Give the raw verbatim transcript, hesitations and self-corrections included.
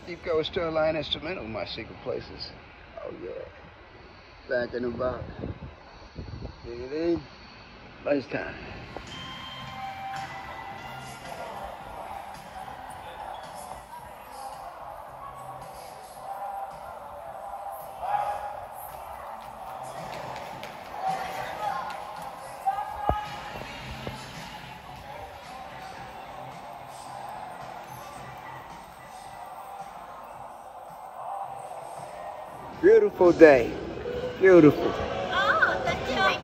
Deep Coast Line Instrumental, my secret places. Oh yeah. Back in the box. Dig it in. Lunchtime. Beautiful day. Beautiful.